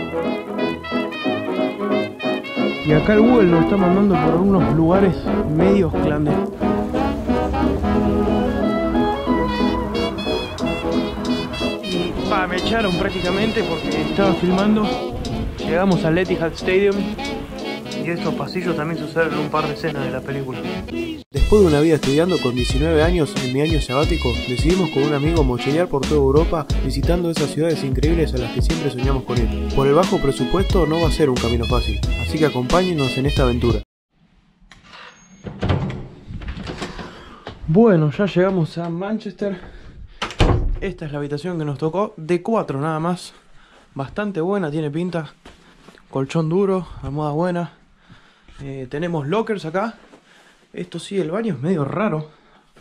Y acá el Google nos está mandando por unos lugares medios clandestinos. Y me echaron prácticamente porque estaba filmando. Llegamos al Etihad Stadium. Y estos pasillos también suceden en un par de escenas de la película. Después de una vida estudiando con 19 años en mi año sabático, decidimos con un amigo mochilear por toda Europa visitando esas ciudades increíbles a las que siempre soñamos con ir. Por el bajo presupuesto no va a ser un camino fácil, así que acompáñenos en esta aventura. Bueno, ya llegamos a Manchester. Esta es la habitación que nos tocó, de 4 nada más. Bastante buena, tiene pinta. Colchón duro, almohada buena. Tenemos lockers acá. Esto sí, el baño es medio raro.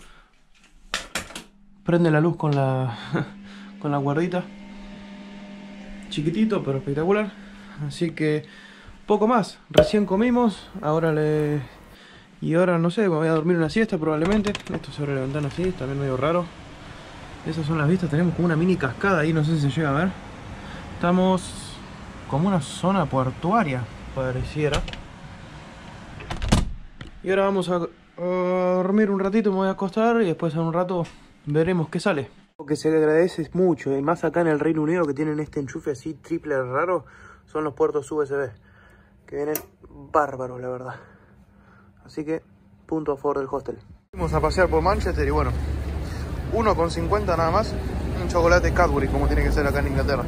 Prende la luz con la con la guardita. Chiquitito pero espectacular. Así que poco más. Recién comimos. Ahora no sé, me voy a dormir una siesta probablemente. Esto se abre la ventana así, también medio raro. Esas son las vistas. Tenemos como una mini cascada ahí, no sé si se llega a ver. Estamos como una zona portuaria, pareciera. Y ahora vamos a dormir un ratito, me voy a acostar y después en un rato veremos qué sale. Lo que se le agradece mucho, y más acá en el Reino Unido que tienen este enchufe así triple raro, son los puertos USB, que vienen bárbaros la verdad. Así que, punto a favor del hostel. Vamos a pasear por Manchester y bueno, 1,50 nada más, un chocolate Cadbury como tiene que ser acá en Inglaterra.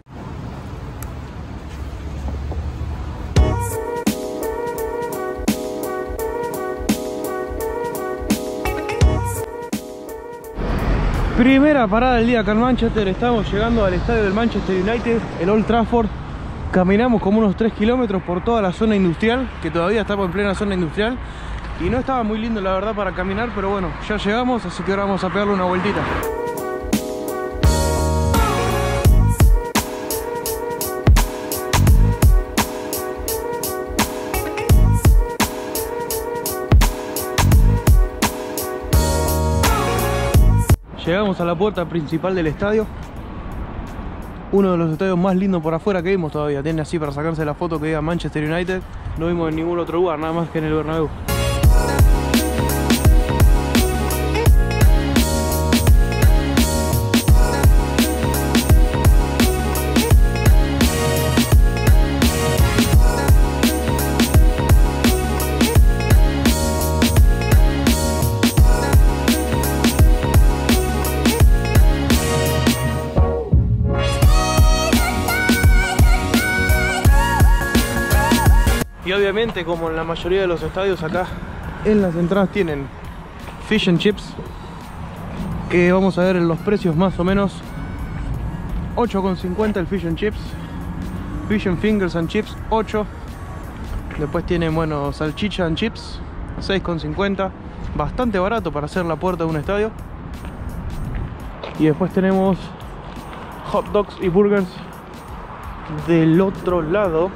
Primera parada del día acá en Manchester. Estamos llegando al estadio del Manchester United, el Old Trafford. Caminamos como unos 3 kilómetros por toda la zona industrial, que todavía estamos en plena zona industrial. Y no estaba muy lindo la verdad para caminar, pero bueno, ya llegamos, así que ahora vamos a pegarle una vueltita. Llegamos a la puerta principal del estadio. Uno de los estadios más lindos por afuera que vimos todavía. Tiene así para sacarse la foto que diga Manchester United. No vimos en ningún otro lugar, nada más que en el Bernabéu. Y obviamente, como en la mayoría de los estadios, acá en las entradas tienen fish and chips, que vamos a ver en los precios más o menos. 8,50 el fish and chips, fish and fingers and chips 8. Después tienen, bueno, salchicha and chips 6,50, bastante barato para hacer la puerta de un estadio. Y después tenemos hot dogs y burgers del otro lado.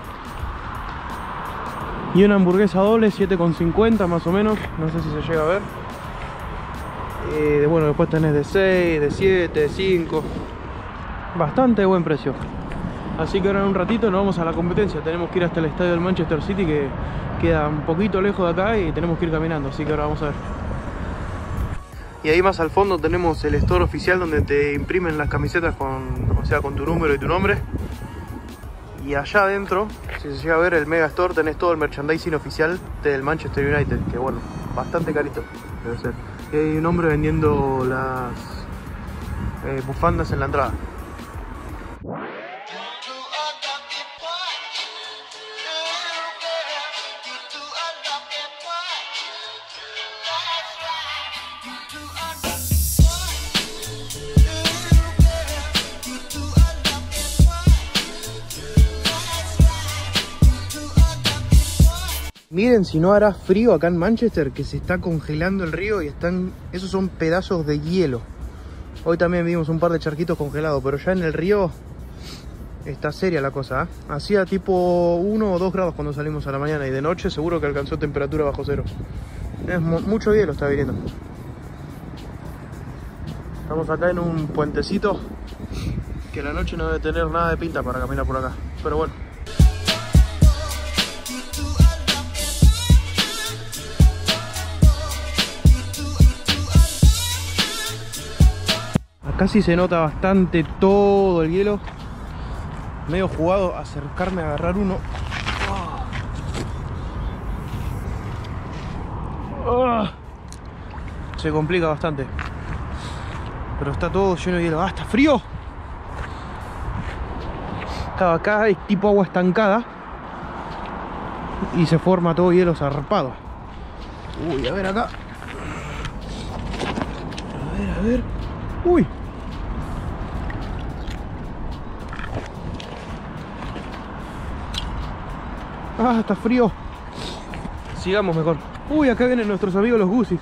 Y una hamburguesa doble, 7,50 más o menos. No sé si se llega a ver. Bueno, después tenés de 6, de 7, de 5. Bastante buen precio. Así que ahora en un ratito nos vamos a la competencia. Tenemos que ir hasta el estadio del Manchester City, que queda un poquito lejos de acá, y tenemos que ir caminando. Así que ahora vamos a ver. Y ahí más al fondo tenemos el store oficial, donde te imprimen las camisetas con tu número y tu nombre. Y allá adentro, si se llega a ver el Mega Store, tenés todo el merchandising oficial del Manchester United, que bueno, bastante carito debe ser. Y hay un hombre vendiendo las bufandas en la entrada. Miren si no hará frío acá en Manchester, que se está congelando el río y esos son pedazos de hielo. Hoy también vimos un par de charquitos congelados, pero ya en el río está seria la cosa, ¿eh? Hacía tipo 1 o 2 grados cuando salimos a la mañana, y de noche seguro que alcanzó temperatura bajo cero. Es mucho hielo está viniendo. Estamos acá en un puentecito que la noche no debe tener nada de pinta para caminar por acá. Pero bueno. Acá sí se nota bastante todo el hielo. Medio jugado acercarme a agarrar uno. Se complica bastante. Pero está todo lleno de hielo. ¡Ah, está frío! Acá es tipo agua estancada. Y se forma todo hielo zarpado. Uy, a ver acá. A ver. Uy. Ah, está frío. Sigamos mejor. Uy, acá vienen nuestros amigos los gusis.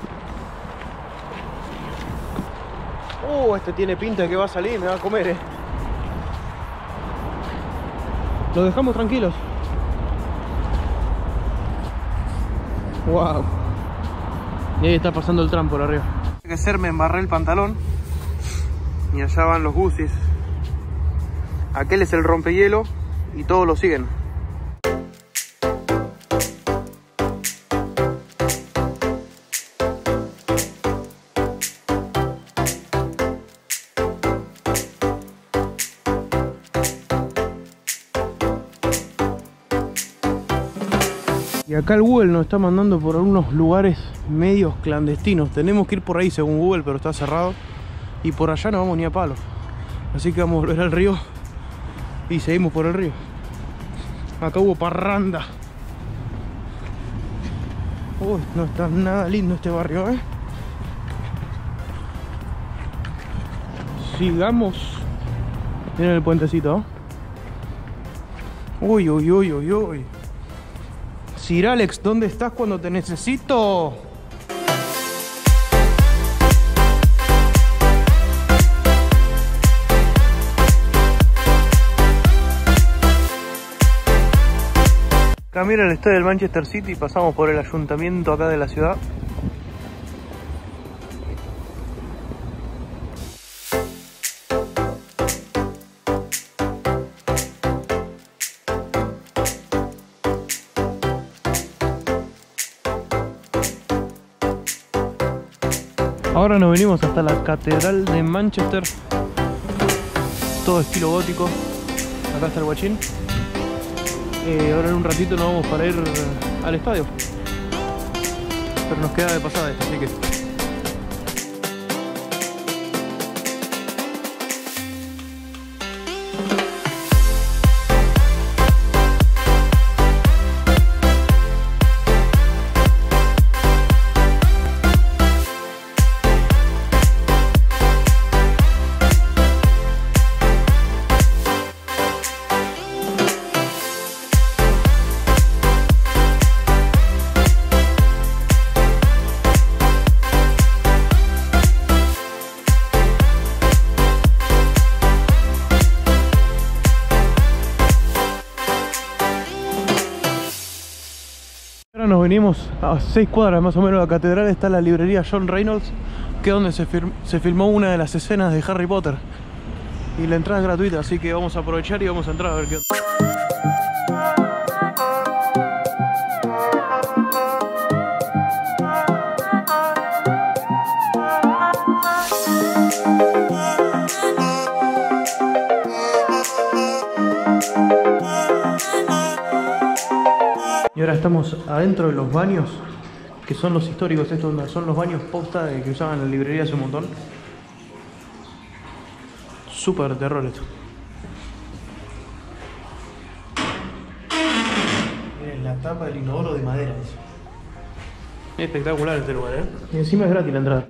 Este tiene pinta de que va a salir, me va a comer, Lo dejamos tranquilos. Wow. Y ahí está pasando el tram por arriba. Hay que ser, me embarré el pantalón. Y allá van los gusis. Aquel es el rompehielo y todos lo siguen. Y acá el Google nos está mandando por algunos lugares medios clandestinos. Tenemos que ir por ahí según Google, pero está cerrado. Y por allá no vamos ni a palo. Así que vamos a volver al río y seguimos por el río. Acá hubo parranda. Uy, no está nada lindo este barrio, Sigamos. Miren el puentecito, Uy, uy, uy, uy, uy. Sir Alex, ¿dónde estás cuando te necesito? Acá mira el estadio del Manchester City y pasamos por el ayuntamiento acá de la ciudad. Ahora nos venimos hasta la Catedral de Manchester. Todo estilo gótico. Acá está el guachín. Ahora en un ratito nos vamos para ir al estadio. Pero nos queda de pasada esto, así que... Nos venimos a 6 cuadras más o menos de la catedral. Está la librería John Reynolds, que es donde se filmó una de las escenas de Harry Potter. Y la entrada es gratuita, así que vamos a aprovechar y vamos a entrar a ver qué onda. Y ahora estamos adentro de los baños, que son los históricos. Estos son los baños posta que usaban en la librería hace un montón. Súper de terror esto. Miren la tapa del inodoro de madera. Espectacular este lugar, Y encima es gratis la entrada.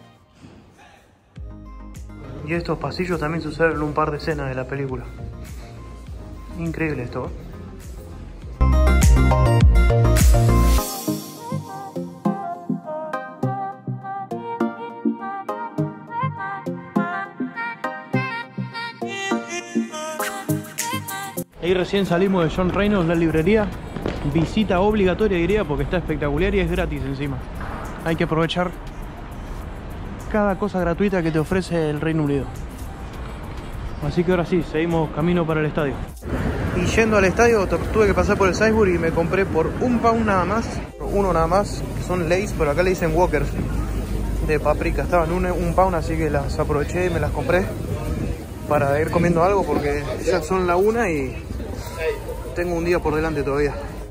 Y estos pasillos también se usaron en un par de escenas de la película. Increíble esto. Ahí recién salimos de John Reynolds, la librería. Visita obligatoria diría, porque está espectacular y es gratis encima. Hay que aprovechar cada cosa gratuita que te ofrece el Reino Unido. Así que ahora sí, seguimos camino para el estadio. Y yendo al estadio tuve que pasar por el Sainsbury y me compré por £1 nada más. Uno nada más, que son Lay's, pero acá le dicen Walkers de paprika. Estaban £1, así que las aproveché y me las compré para ir comiendo algo porque ya son la 1 y tengo un día por delante todavía.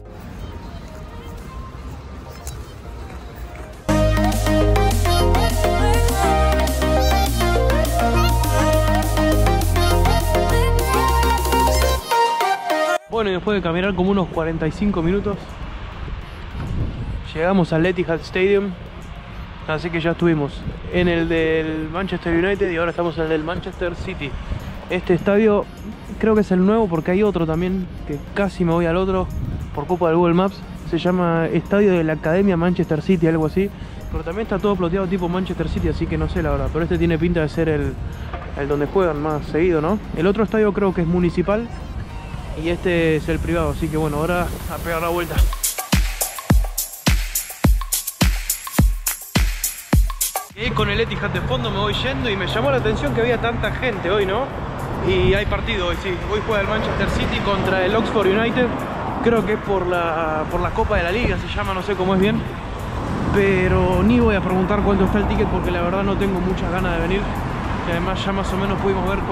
Bueno, y después de caminar como unos 45 minutos llegamos al Etihad Stadium. Así que ya estuvimos en el del Manchester United y ahora estamos en el del Manchester City. Este estadio creo que es el nuevo porque hay otro también que casi me voy al otro por culpa del Google Maps. Se llama Estadio de la Academia Manchester City, algo así. Pero también está todo ploteado tipo Manchester City, así que no sé la verdad. Pero este tiene pinta de ser el donde juegan más seguido, ¿no? El otro estadio creo que es municipal y este es el privado, así que bueno, ahora a pegar la vuelta. Y con el Etihad de fondo me voy yendo y me llamó la atención que había tanta gente hoy, ¿no? Y hay partido hoy, sí. Hoy juega el Manchester City contra el Oxford United. Creo que es por la Copa de la Liga, se llama, no sé cómo es bien. Pero ni voy a preguntar cuánto está el ticket porque la verdad no tengo muchas ganas de venir. Y además ya más o menos pudimos ver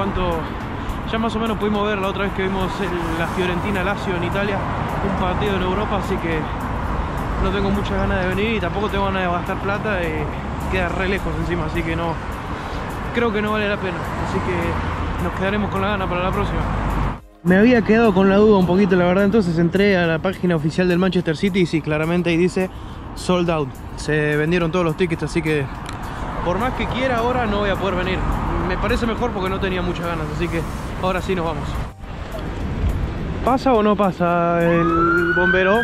la otra vez que vimos la Fiorentina-Lazio en Italia, un partido en Europa, así que no tengo muchas ganas de venir y tampoco tengo ganas de gastar plata y queda re lejos encima, así que no, creo que no vale la pena, así que nos quedaremos con la gana para la próxima. Me había quedado con la duda un poquito, la verdad, entonces entré a la página oficial del Manchester City y sí, claramente ahí dice sold out, se vendieron todos los tickets, así que por más que quiera ahora no voy a poder venir. Me parece mejor porque no tenía muchas ganas, así que ahora sí nos vamos. ¿Pasa o no pasa el bombero?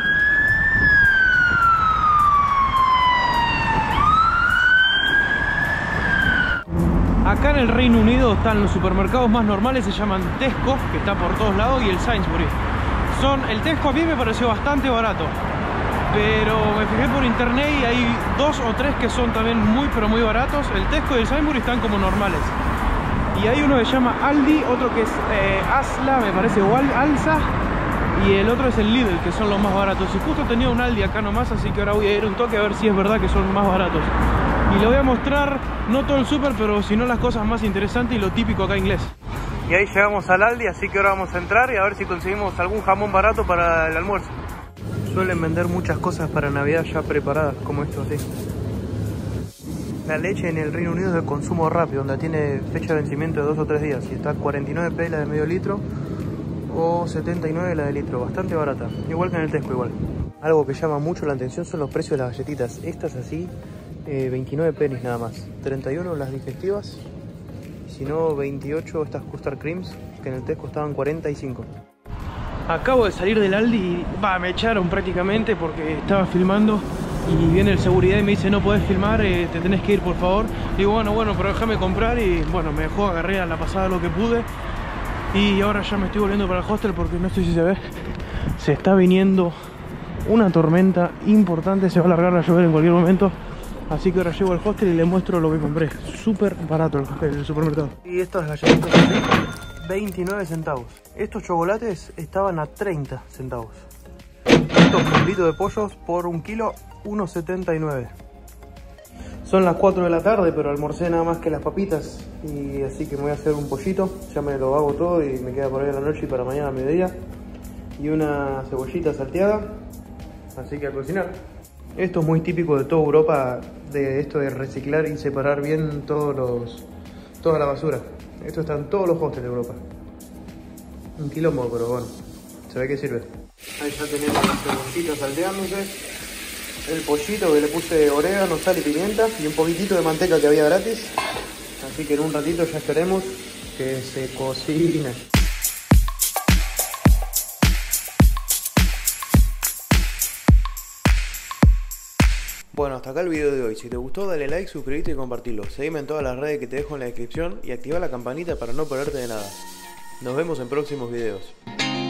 Acá en el Reino Unido están los supermercados más normales, se llaman Tesco, que está por todos lados, y el Sainsbury. El Tesco a mí me pareció bastante barato, pero me fijé por internet y hay 2 o 3 que son también muy pero muy baratos. El Tesco y el Sainsbury están como normales. Y hay uno que se llama Aldi, otro que es Asla, me parece, o Alsa, y el otro es el Lidl, que son los más baratos. Y justo tenía un Aldi acá nomás, así que ahora voy a ir un toque a ver si es verdad que son más baratos. Y le voy a mostrar, no todo el súper, pero sino las cosas más interesantes y lo típico acá inglés. Y ahí llegamos al Aldi, así que ahora vamos a entrar y a ver si conseguimos algún jamón barato para el almuerzo. Suelen vender muchas cosas para Navidad ya preparadas, como esto, así. La leche en el Reino Unido es de consumo rápido, donde tiene fecha de vencimiento de 2 o 3 días. Y está 49p la de medio litro o 79 la de litro, bastante barata. Igual que en el Tesco, igual. Algo que llama mucho la atención son los precios de las galletitas. Estas así, 29 pennies nada más. 31 las digestivas, si no 28 estas custard creams, que en el Tesco estaban 45. Acabo de salir del Aldi y me echaron prácticamente porque estaba filmando. Y viene el seguridad y me dice no podés filmar, te tenés que ir por favor. Digo bueno, pero déjame comprar y bueno, me dejó, agarré a la pasada lo que pude. Y ahora ya me estoy volviendo para el hostel porque no sé si se ve. Se está viniendo una tormenta importante, se va a largar a llover en cualquier momento. Así que ahora llego al hostel y les muestro lo que compré. Súper barato el supermercado. Y estas galletitas así, 29 centavos. Estos chocolates estaban a 30 centavos. Estos kilitos de pollos por 1 kilo, 1,79. Son las 4 de la tarde, pero almorcé nada más que las papitas. Y así que me voy a hacer un pollito. Ya me lo hago todo y me queda por ahí a la noche y para mañana a mediodía. Y una cebollita salteada. Así que a cocinar. Esto es muy típico de toda Europa, de esto de reciclar y separar bien toda la basura. Esto está en todos los hostels de Europa. Un quilombo, pero bueno, se ve que sirve. Ahí ya tenemos las cebollitas salteándose. El pollito que le puse orégano, sal y pimienta y un poquitito de manteca que había gratis. Así que en un ratito ya esperemos que se cocine. Bueno, hasta acá el video de hoy. Si te gustó, dale like, suscríbete y compartilo. Seguime en todas las redes que te dejo en la descripción y activa la campanita para no perderte de nada. Nos vemos en próximos videos.